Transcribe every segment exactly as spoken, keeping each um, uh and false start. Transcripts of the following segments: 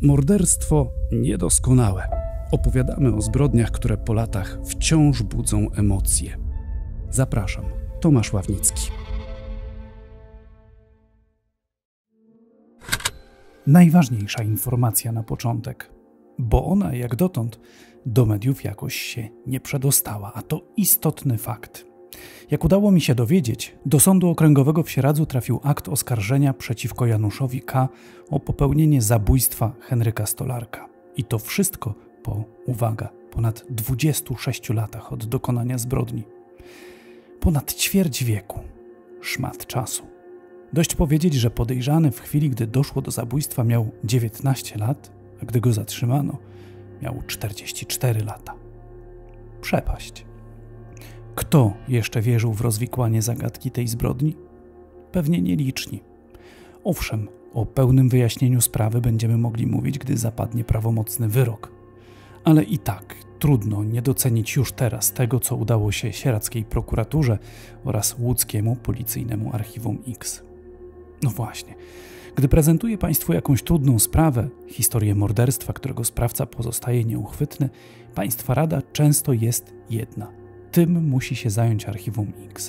Morderstwo niedoskonałe. Opowiadamy o zbrodniach, które po latach wciąż budzą emocje. Zapraszam, Tomasz Ławnicki. Najważniejsza informacja na początek, bo ona jak dotąd do mediów jakoś się nie przedostała, a to istotny fakt. Jak udało mi się dowiedzieć, do Sądu Okręgowego w Sieradzu trafił akt oskarżenia przeciwko Januszowi K. o popełnienie zabójstwa Henryka Stolarka. I to wszystko po, uwaga, ponad dwudziestu sześciu latach od dokonania zbrodni. Ponad ćwierć wieku. Szmat czasu. Dość powiedzieć, że podejrzany w chwili, gdy doszło do zabójstwa, miał dziewiętnaście lat, a gdy go zatrzymano, miał czterdzieści cztery lata. Przepaść. Kto jeszcze wierzył w rozwikłanie zagadki tej zbrodni? Pewnie nieliczni. Owszem, o pełnym wyjaśnieniu sprawy będziemy mogli mówić, gdy zapadnie prawomocny wyrok. Ale i tak trudno nie docenić już teraz tego, co udało się sieradzkiej prokuraturze oraz łódzkiemu policyjnemu Archiwum X. No właśnie, gdy prezentuję Państwu jakąś trudną sprawę, historię morderstwa, którego sprawca pozostaje nieuchwytny, Państwa rada często jest jedna. Tym musi się zająć Archiwum X.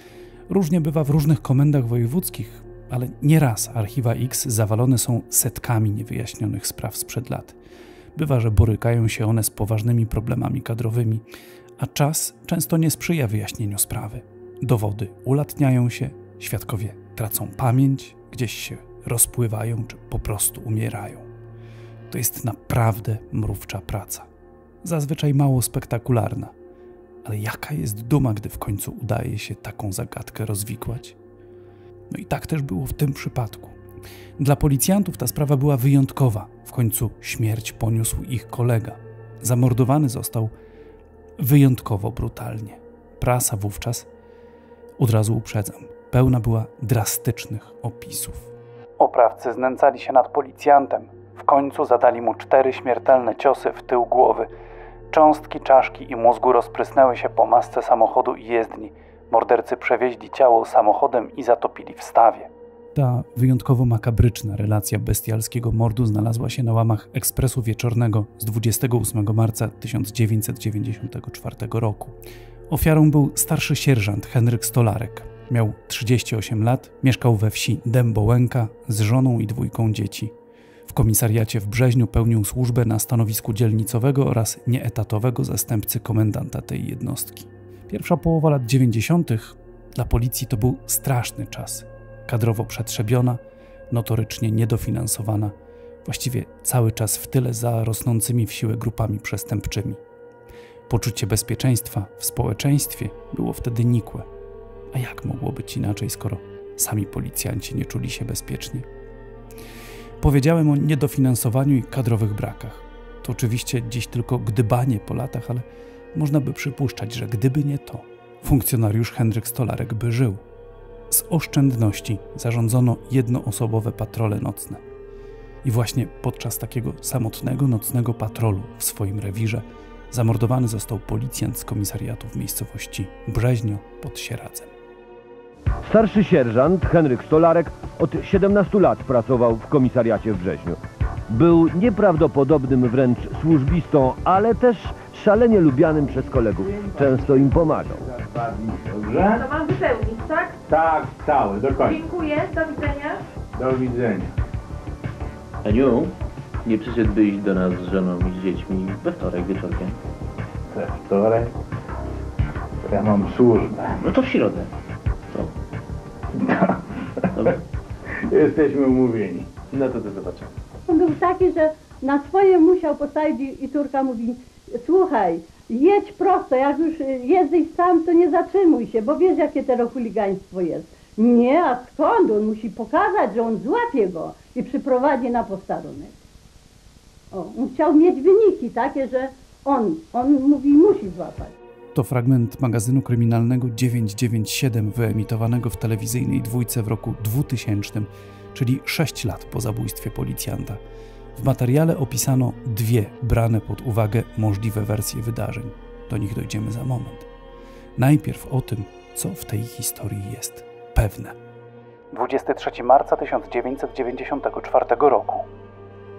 Różnie bywa w różnych komendach wojewódzkich, ale nieraz archiwa X zawalone są setkami niewyjaśnionych spraw sprzed lat. Bywa, że borykają się one z poważnymi problemami kadrowymi, a czas często nie sprzyja wyjaśnieniu sprawy. Dowody ulatniają się, świadkowie tracą pamięć, gdzieś się rozpływają czy po prostu umierają. To jest naprawdę mrówcza praca. Zazwyczaj mało spektakularna. Ale jaka jest duma, gdy w końcu udaje się taką zagadkę rozwikłać? No i tak też było w tym przypadku. Dla policjantów ta sprawa była wyjątkowa. W końcu śmierć poniósł ich kolega. Zamordowany został wyjątkowo brutalnie. Prasa wówczas, od razu uprzedzam, pełna była drastycznych opisów. Oprawcy znęcali się nad policjantem. W końcu zadali mu cztery śmiertelne ciosy w tył głowy. Cząstki czaszki i mózgu rozprysnęły się po masce samochodu i jezdni. Mordercy przewieźli ciało samochodem i zatopili w stawie. Ta wyjątkowo makabryczna relacja bestialskiego mordu znalazła się na łamach Ekspresu Wieczornego z dwudziestego ósmego marca tysiąc dziewięćset dziewięćdziesiątego czwartego roku. Ofiarą był starszy sierżant Henryk Stolarek. Miał trzydzieści osiem lat, mieszkał we wsi Dębołęka z żoną i dwójką dzieci. W komisariacie w Brzeźniu pełnił służbę na stanowisku dzielnicowego oraz nieetatowego zastępcy komendanta tej jednostki. Pierwsza połowa lat dziewięćdziesiątych dla policji to był straszny czas. Kadrowo przetrzebiona, notorycznie niedofinansowana, właściwie cały czas w tyle za rosnącymi w siłę grupami przestępczymi. Poczucie bezpieczeństwa w społeczeństwie było wtedy nikłe. A jak mogło być inaczej, skoro sami policjanci nie czuli się bezpiecznie? Powiedziałem o niedofinansowaniu i kadrowych brakach. To oczywiście dziś tylko gdybanie po latach, ale można by przypuszczać, że gdyby nie to, funkcjonariusz Henryk Stolarek by żył. Z oszczędności zarządzono jednoosobowe patrole nocne. I właśnie podczas takiego samotnego nocnego patrolu w swoim rewirze zamordowany został policjant z komisariatu w miejscowości Brzeźnio pod Sieradzem. Starszy sierżant Henryk Stolarek od siedemnastu lat pracował w komisariacie w Brzeźniu. Był nieprawdopodobnym wręcz służbistą, ale też szalenie lubianym przez kolegów. Często im pomagał. Dobrze? To mam wypełnić, tak? Tak, cały, do końca. Dziękuję, do widzenia. Do widzenia. Aniu, nie przyszedłbyś do nas z żoną i z dziećmi we wtorek wieczorkiem? We wtorek? To ja mam służbę. No to w środę. Co? No. Jesteśmy umówieni. No to to zobaczymy. On był taki, że na swoje musiał postawić i, i córka mówi: słuchaj, jedź prosto, jak już jesteś sam, to nie zatrzymuj się, bo wiesz, jakie teraz chuligaństwo jest. Nie, a skąd? On musi pokazać, że on złapie go i przyprowadzi na posterunek. O, on chciał mieć wyniki takie, że on, on mówi, musi złapać. To fragment magazynu kryminalnego dziewięćset dziewięćdziesiąt siedem wyemitowanego w telewizyjnej dwójce w roku dwutysięcznym, czyli sześć lat po zabójstwie policjanta. W materiale opisano dwie brane pod uwagę możliwe wersje wydarzeń. Do nich dojdziemy za moment. Najpierw o tym, co w tej historii jest pewne. dwudziestego trzeciego marca tysiąc dziewięćset dziewięćdziesiątego czwartego roku.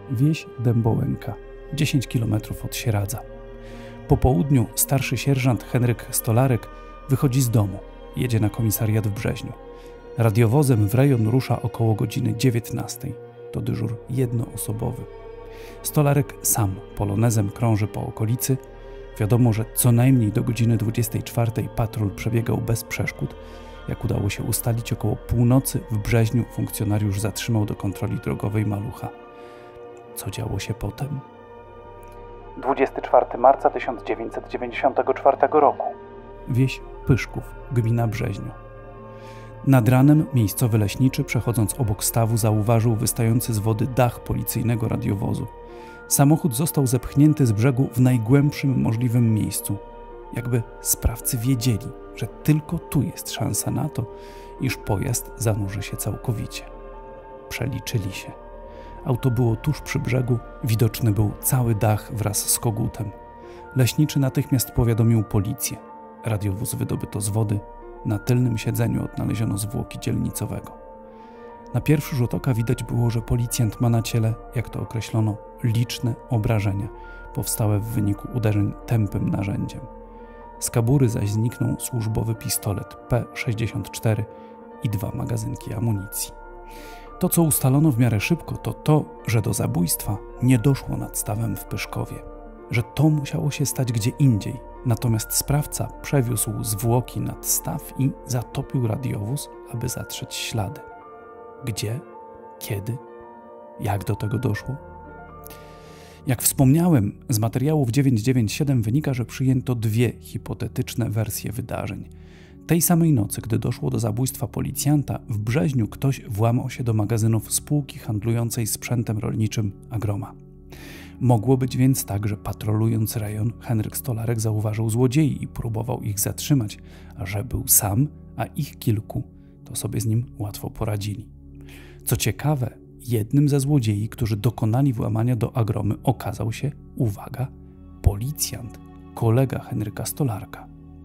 wieś Dębołęka, dziesięć kilometrów od Sieradza. Po południu starszy sierżant Henryk Stolarek wychodzi z domu, jedzie na komisariat w Brzeźniu. Radiowozem w rejon rusza około godziny dziewiętnastej. To dyżur jednoosobowy. Stolarek sam polonezem krąży po okolicy. Wiadomo, że co najmniej do godziny dwudziestej czwartej patrol przebiegał bez przeszkód. Jak udało się ustalić, około północy w Brzeźniu funkcjonariusz zatrzymał do kontroli drogowej malucha. Co działo się potem? dwudziestego czwartego marca tysiąc dziewięćset dziewięćdziesiątego czwartego roku. Wieś Pyszków, gmina Brzeźniu. Nad ranem miejscowy leśniczy, przechodząc obok stawu, zauważył wystający z wody dach policyjnego radiowozu. Samochód został zepchnięty z brzegu w najgłębszym możliwym miejscu. Jakby sprawcy wiedzieli, że tylko tu jest szansa na to, iż pojazd zanurzy się całkowicie. Przeliczyli się. Auto było tuż przy brzegu, widoczny był cały dach wraz z kogutem. Leśniczy natychmiast powiadomił policję. Radiowóz wydobyto z wody. Na tylnym siedzeniu odnaleziono zwłoki dzielnicowego. Na pierwszy rzut oka widać było, że policjant ma na ciele, jak to określono, liczne obrażenia, powstałe w wyniku uderzeń tępym narzędziem. Z kabury zaś zniknął służbowy pistolet P sześćdziesiąt cztery i dwa magazynki amunicji. To, co ustalono w miarę szybko, to to, że do zabójstwa nie doszło nad stawem w Pyszkowie, że to musiało się stać gdzie indziej, natomiast sprawca przewiózł zwłoki nad staw i zatopił radiowóz, aby zatrzeć ślady. Gdzie? Kiedy? Jak do tego doszło? Jak wspomniałem, z materiałów dziewięćset dziewięćdziesiąt siedem wynika, że przyjęto dwie hipotetyczne wersje wydarzeń. Tej samej nocy, gdy doszło do zabójstwa policjanta, w Brzeźniu ktoś włamał się do magazynów spółki handlującej sprzętem rolniczym Agroma. Mogło być więc tak, że patrolując rejon, Henryk Stolarek zauważył złodziei i próbował ich zatrzymać, a że był sam, a ich kilku, to sobie z nim łatwo poradzili. Co ciekawe, jednym ze złodziei, którzy dokonali włamania do Agromy, okazał się, uwaga, policjant, kolega Henryka Stolarka.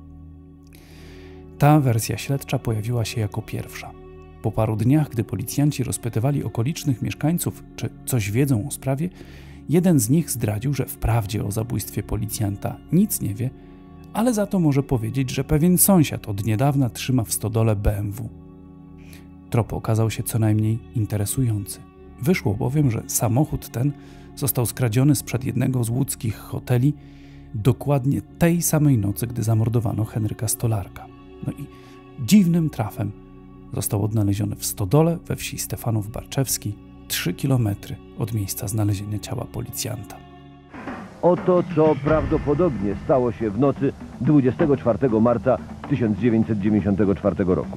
Ta wersja śledcza pojawiła się jako pierwsza. Po paru dniach, gdy policjanci rozpytywali okolicznych mieszkańców, czy coś wiedzą o sprawie, jeden z nich zdradził, że wprawdzie o zabójstwie policjanta nic nie wie, ale za to może powiedzieć, że pewien sąsiad od niedawna trzyma w stodole B M W. Trop okazał się co najmniej interesujący. Wyszło bowiem, że samochód ten został skradziony sprzed jednego z łódzkich hoteli dokładnie tej samej nocy, gdy zamordowano Henryka Stolarka. No i dziwnym trafem został odnaleziony w stodole we wsi Stefanów Barczewski, trzy kilometry od miejsca znalezienia ciała policjanta. Oto, co prawdopodobnie stało się w nocy dwudziestego czwartego marca tysiąc dziewięćset dziewięćdziesiątego czwartego roku.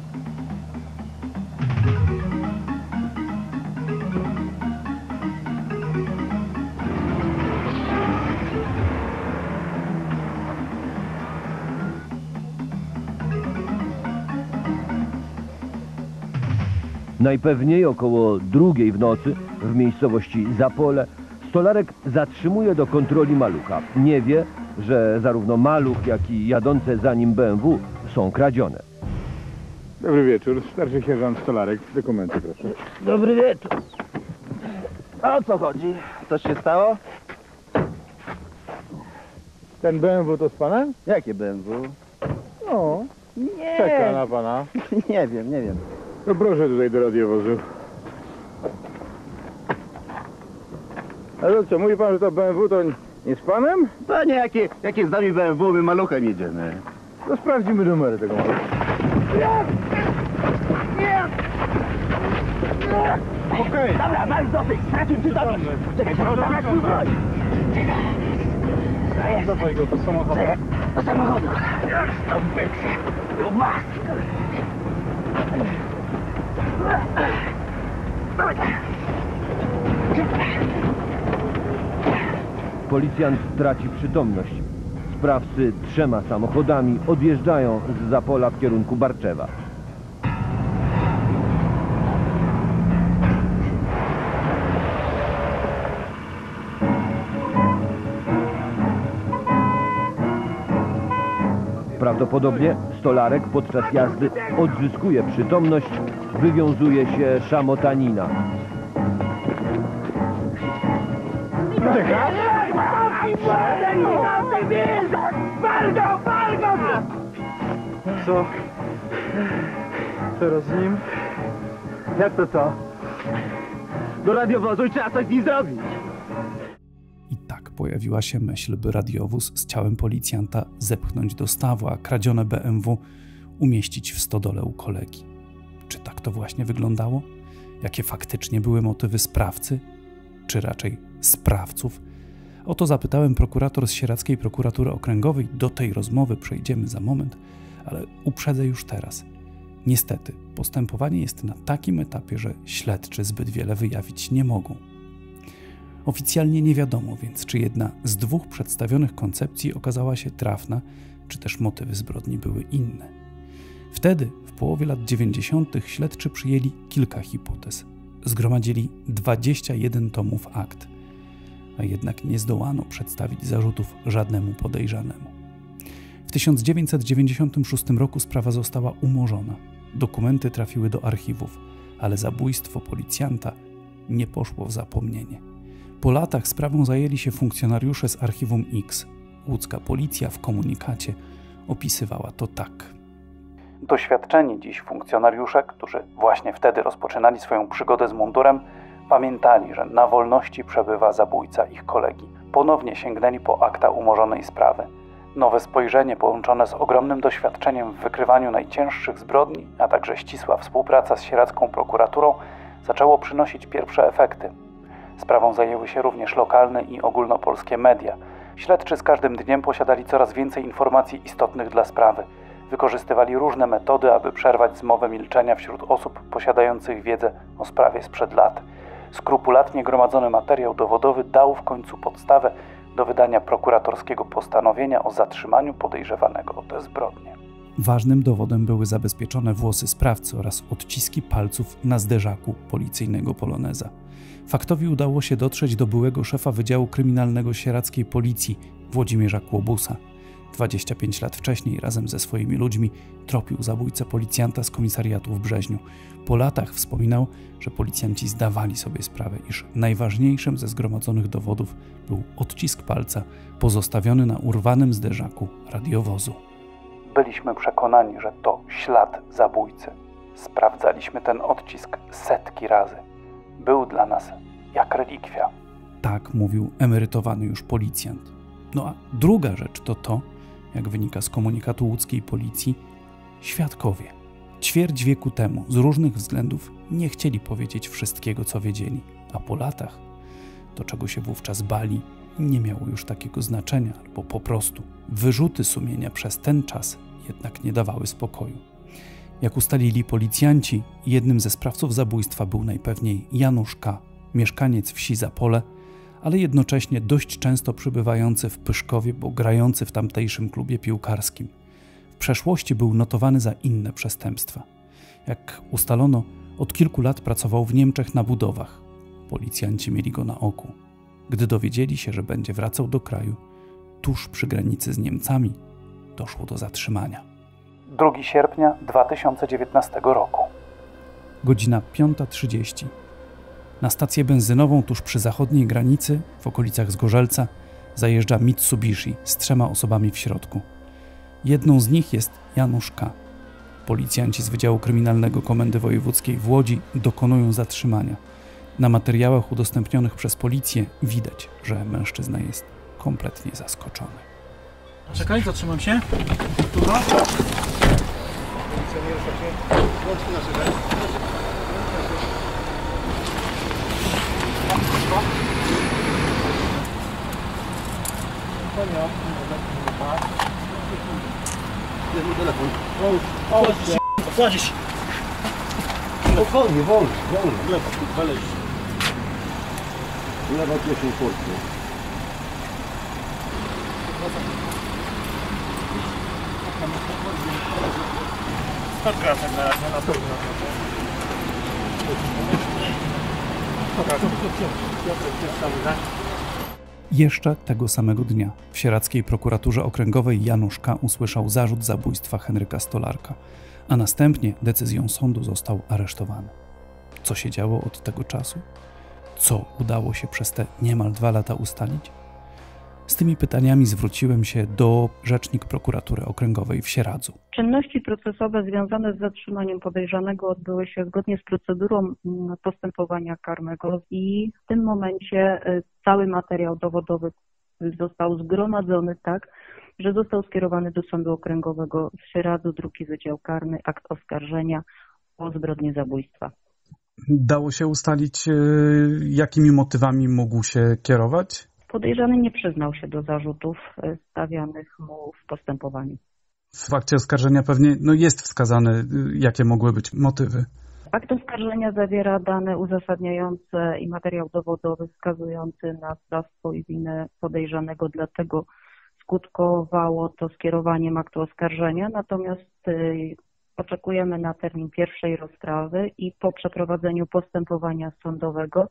Najpewniej około drugiej w nocy w miejscowości Zapole Stolarek zatrzymuje do kontroli malucha. Nie wie, że zarówno maluch, jak i jadące za nim B M W są kradzione. Dobry wieczór, starszy sierżant Stolarek. Dokumenty proszę. Dobry wieczór. A o co chodzi? Coś się stało? Ten B M W to z panem? Jakie B M W? No, Nie. czeka na pana. Nie wiem, nie wiem. To proszę tutaj do radiowozu. Ale co, mówi pan, że to B M W to nie z panem? Panie, jakie, jakie z nami B M W, my maluchem jedziemy. To sprawdzimy numery tego malucha. Okej. Dobra, masz dosyć, stracił przytomność. Czekaj, zaraz mój broń. Dawaj go do samochodu. Do samochodu. To bycie. Policjant traci przytomność. Sprawcy trzema samochodami odjeżdżają z Zapola w kierunku Barczewa. Prawdopodobnie Stolarek podczas jazdy odzyskuje przytomność, wywiązuje się szamotanina. Co? Teraz z nim? Jak to co? Do radiowozu i trzeba coś z nim zrobić. I tak pojawiła się myśl, by radiowóz z ciałem policjanta zepchnąć do stawu, a kradzione B M W umieścić w stodole u kolegi. Czy tak to właśnie wyglądało? Jakie faktycznie były motywy sprawcy? Czy raczej sprawców? O to zapytałem prokurator z Sieradzkiej Prokuratury Okręgowej. Do tej rozmowy przejdziemy za moment, ale uprzedzę już teraz. Niestety, postępowanie jest na takim etapie, że śledczy zbyt wiele wyjawić nie mogą. Oficjalnie nie wiadomo więc, czy jedna z dwóch przedstawionych koncepcji okazała się trafna, czy też motywy zbrodni były inne. Wtedy, w połowie lat dziewięćdziesiątych, śledczy przyjęli kilka hipotez. Zgromadzili dwadzieścia jeden tomów akt, a jednak nie zdołano przedstawić zarzutów żadnemu podejrzanemu. W tysiąc dziewięćset dziewięćdziesiątym szóstym roku sprawa została umorzona. Dokumenty trafiły do archiwów, ale zabójstwo policjanta nie poszło w zapomnienie. Po latach sprawą zajęli się funkcjonariusze z Archiwum X. Łódzka policja w komunikacie opisywała to tak. Doświadczeni dziś funkcjonariusze, którzy właśnie wtedy rozpoczynali swoją przygodę z mundurem, pamiętali, że na wolności przebywa zabójca ich kolegi. Ponownie sięgnęli po akta umorzonej sprawy. Nowe spojrzenie połączone z ogromnym doświadczeniem w wykrywaniu najcięższych zbrodni, a także ścisła współpraca z Sieradzką Prokuraturą zaczęło przynosić pierwsze efekty. Sprawą zajęły się również lokalne i ogólnopolskie media. Śledczy z każdym dniem posiadali coraz więcej informacji istotnych dla sprawy. Wykorzystywali różne metody, aby przerwać zmowę milczenia wśród osób posiadających wiedzę o sprawie sprzed lat. Skrupulatnie gromadzony materiał dowodowy dał w końcu podstawę do wydania prokuratorskiego postanowienia o zatrzymaniu podejrzewanego o te zbrodnie. Ważnym dowodem były zabezpieczone włosy sprawcy oraz odciski palców na zderzaku policyjnego Poloneza. Faktowi udało się dotrzeć do byłego szefa Wydziału Kryminalnego Sieradzkiej Policji Włodzimierza Kłobusa. dwadzieścia pięć lat wcześniej razem ze swoimi ludźmi tropił zabójcę policjanta z komisariatu w Brzeźniu. Po latach wspominał, że policjanci zdawali sobie sprawę, iż najważniejszym ze zgromadzonych dowodów był odcisk palca pozostawiony na urwanym zderzaku radiowozu. Byliśmy przekonani, że to ślad zabójcy. Sprawdzaliśmy ten odcisk setki razy. Był dla nas jak relikwia. Tak mówił emerytowany już policjant. No a druga rzecz to to, jak wynika z komunikatu łódzkiej policji, świadkowie. Ćwierć wieku temu z różnych względów nie chcieli powiedzieć wszystkiego, co wiedzieli, a po latach to, czego się wówczas bali, nie miało już takiego znaczenia, albo po prostu wyrzuty sumienia przez ten czas jednak nie dawały spokoju. Jak ustalili policjanci, jednym ze sprawców zabójstwa był najpewniej Janusz K., mieszkaniec wsi Zapole, ale jednocześnie dość często przybywający w Pyszkowie, bo grający w tamtejszym klubie piłkarskim. W przeszłości był notowany za inne przestępstwa. Jak ustalono, od kilku lat pracował w Niemczech na budowach. Policjanci mieli go na oku. Gdy dowiedzieli się, że będzie wracał do kraju, tuż przy granicy z Niemcami, doszło do zatrzymania. drugiego sierpnia dwa tysiące dziewiętnastego roku. Godzina piąta trzydzieści. Na stację benzynową tuż przy zachodniej granicy, w okolicach Zgorzelca, zajeżdża Mitsubishi z trzema osobami w środku. Jedną z nich jest Janusz K. Policjanci z Wydziału Kryminalnego Komendy Wojewódzkiej w Łodzi dokonują zatrzymania. Na materiałach udostępnionych przez policję widać, że mężczyzna jest kompletnie zaskoczony. Czekaj, zatrzymam się. Tuga. Jest mój telefon. Wchodzisz. Spokojnie, wolno, wolno. Lewo, waleź. Lewa kieszeń kurtki. Spotka tak na razie, na pewno. Jeszcze tego samego dnia w Sieradzkiej Prokuraturze Okręgowej Janusz K. usłyszał zarzut zabójstwa Henryka Stolarka, a następnie decyzją sądu został aresztowany. Co się działo od tego czasu? co udało się przez te niemal dwa lata ustalić? Z tymi pytaniami zwróciłem się do rzecznik prokuratury okręgowej w Sieradzu. Czynności procesowe związane z zatrzymaniem podejrzanego odbyły się zgodnie z procedurą postępowania karnego i w tym momencie cały materiał dowodowy został zgromadzony tak, że został skierowany do Sądu Okręgowego w Sieradzu, drugi Wydział Karny, akt oskarżenia o zbrodnię zabójstwa. Dało się ustalić, jakimi motywami mógł się kierować? Podejrzany nie przyznał się do zarzutów stawianych mu w postępowaniu. W fakcie oskarżenia pewnie no jest wskazane, jakie mogły być motywy. Akt oskarżenia zawiera dane uzasadniające i materiał dowodowy wskazujący na sprawstwo i winę podejrzanego, dlatego skutkowało to skierowaniem aktu oskarżenia, natomiast oczekujemy na termin pierwszej rozprawy i po przeprowadzeniu postępowania sądowego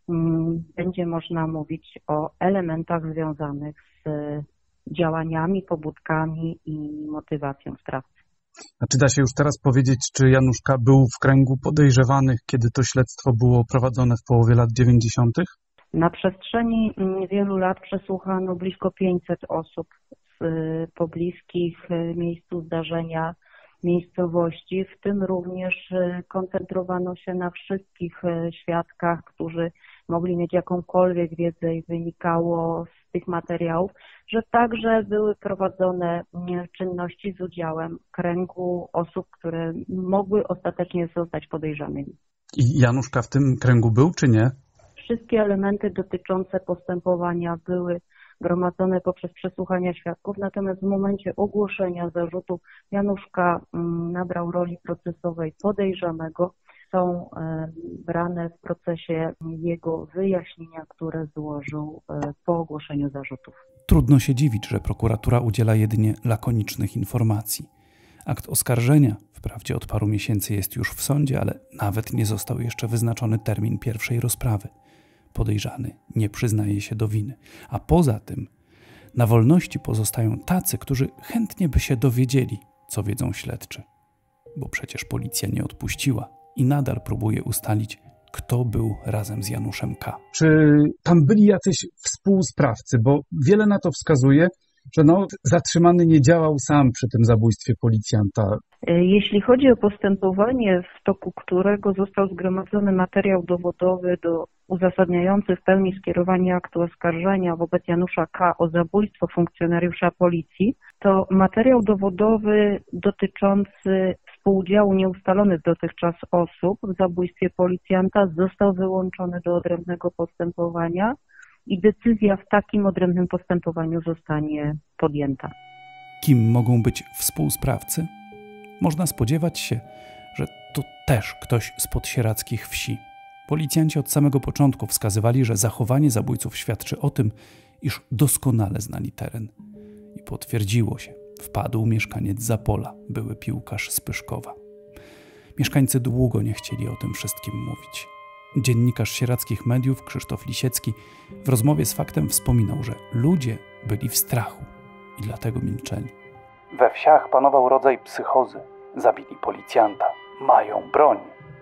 będzie można mówić o elementach związanych z działaniami, pobudkami i motywacją sprawcy. A czy da się już teraz powiedzieć, czy Janusz K. był w kręgu podejrzewanych, kiedy to śledztwo było prowadzone w połowie lat dziewięćdziesiątych? Na przestrzeni wielu lat przesłuchano blisko pięćset osób z pobliskich miejscu zdarzenia miejscowości, w tym również koncentrowano się na wszystkich świadkach, którzy mogli mieć jakąkolwiek wiedzę i wynikało z tych materiałów, że także były prowadzone czynności z udziałem kręgu osób, które mogły ostatecznie zostać podejrzanymi. I Janusz K. w tym kręgu był, czy nie? Wszystkie elementy dotyczące postępowania były gromadzone poprzez przesłuchania świadków, natomiast w momencie ogłoszenia zarzutu Janusz K. nabrał roli procesowej podejrzanego. Są brane w procesie jego wyjaśnienia, które złożył po ogłoszeniu zarzutów. Trudno się dziwić, że prokuratura udziela jedynie lakonicznych informacji. Akt oskarżenia, wprawdzie od paru miesięcy jest już w sądzie, ale nawet nie został jeszcze wyznaczony termin pierwszej rozprawy. Podejrzany nie przyznaje się do winy. A poza tym na wolności pozostają tacy, którzy chętnie by się dowiedzieli, co wiedzą śledczy. Bo przecież policja nie odpuściła i nadal próbuje ustalić, kto był razem z Januszem K. Czy tam byli jacyś współsprawcy? Bo wiele na to wskazuje, że no, zatrzymany nie działał sam przy tym zabójstwie policjanta. Jeśli chodzi o postępowanie, w toku którego został zgromadzony materiał dowodowy do uzasadniający w pełni skierowanie aktu oskarżenia wobec Janusza K. o zabójstwo funkcjonariusza policji, to materiał dowodowy dotyczący współudziału nieustalonych dotychczas osób w zabójstwie policjanta został wyłączony do odrębnego postępowania i decyzja w takim odrębnym postępowaniu zostanie podjęta. Kim mogą być współsprawcy? Można spodziewać się, że to też ktoś z podsieradzkich wsi. Policjanci od samego początku wskazywali, że zachowanie zabójców świadczy o tym, iż doskonale znali teren. I potwierdziło się. Wpadł mieszkaniec Zapola, były piłkarz z Pyszkowa. Mieszkańcy długo nie chcieli o tym wszystkim mówić. Dziennikarz sierackich mediów Krzysztof Lisiecki w rozmowie z Faktem wspominał, że ludzie byli w strachu i dlatego milczeli. We wsiach panował rodzaj psychozy. Zabili policjanta. Mają broń.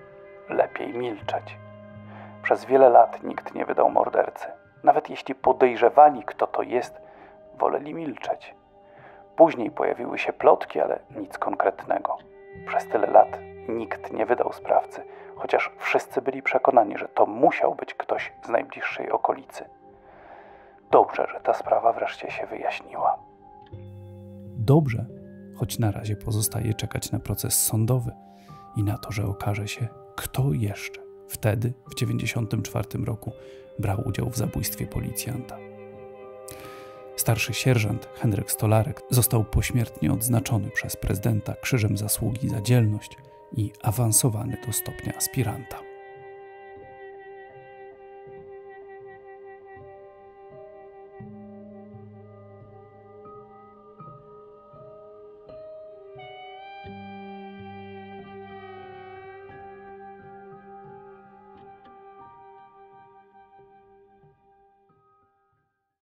Lepiej milczeć. Przez wiele lat nikt nie wydał mordercy. Nawet jeśli podejrzewali, kto to jest, woleli milczeć. Później pojawiły się plotki, ale nic konkretnego. Przez tyle lat nikt nie wydał sprawcy, chociaż wszyscy byli przekonani, że to musiał być ktoś z najbliższej okolicy. Dobrze, że ta sprawa wreszcie się wyjaśniła. Dobrze, choć na razie pozostaje czekać na proces sądowy i na to, że okaże się, kto jeszcze wtedy, w dziewięćdziesiątym czwartym roku, brał udział w zabójstwie policjanta. Starszy sierżant Henryk Stolarek został pośmiertnie odznaczony przez prezydenta Krzyżem Zasługi za dzielność i awansowany do stopnia aspiranta.